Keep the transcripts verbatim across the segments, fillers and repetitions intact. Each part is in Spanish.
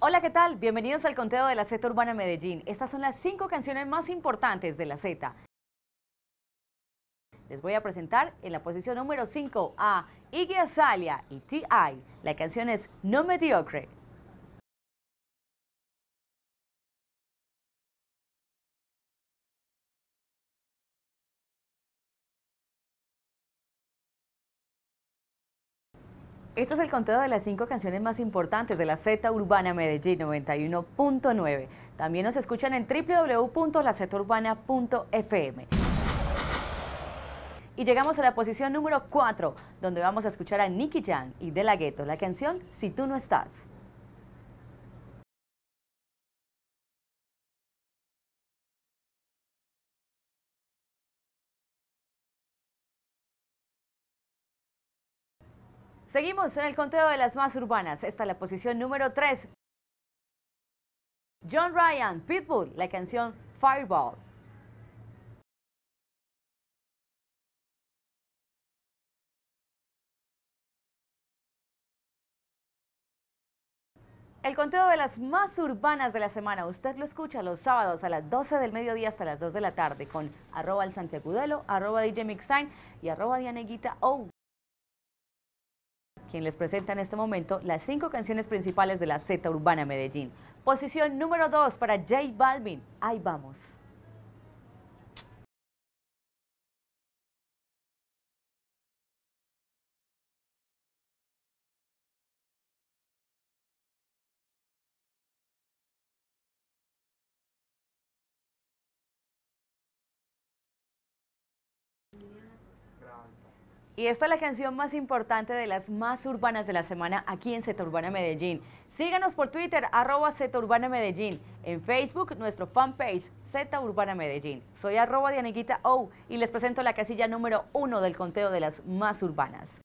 Hola, ¿qué tal? Bienvenidos al conteo de la Z Urbana Medellín. Estas son las cinco canciones más importantes de la Z. Les voy a presentar en la posición número cinco a Iggy Azalea y T I La canción es No Mediocre. Este es el conteo de las cinco canciones más importantes de la Z Urbana Medellín noventa y uno punto nueve. También nos escuchan en w w w punto la z urbana punto f m. Y llegamos a la posición número cuatro, donde vamos a escuchar a Nicky Jam y De La Ghetto, la canción Si Tú No Estás. Seguimos en el conteo de las más urbanas. Esta es la posición número tres. John Ryan, Pitbull, la canción Fireball. El conteo de las más urbanas de la semana, usted lo escucha los sábados a las doce del mediodía hasta las dos de la tarde con arroba el Santiagudelo, arroba D J Mixtime y arroba Dianeguita O, quien les presenta en este momento las cinco canciones principales de la Z Urbana Medellín. Posición número dos para J Balvin, Ahí Vamos. Y esta es la canción más importante de las más urbanas de la semana aquí en Z Urbana Medellín. Síganos por Twitter, arroba Z Urbana Medellín. En Facebook, nuestro fanpage, Z Urbana Medellín. Soy arroba Dianeguita O y les presento la casilla número uno del conteo de las más urbanas.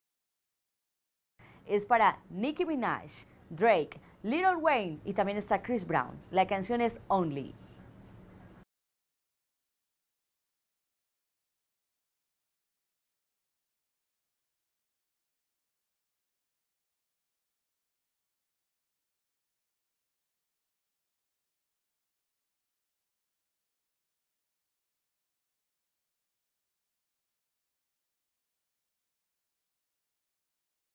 Es para Nicki Minaj, Drake, Lil Wayne y también está Chris Brown. La canción es Only.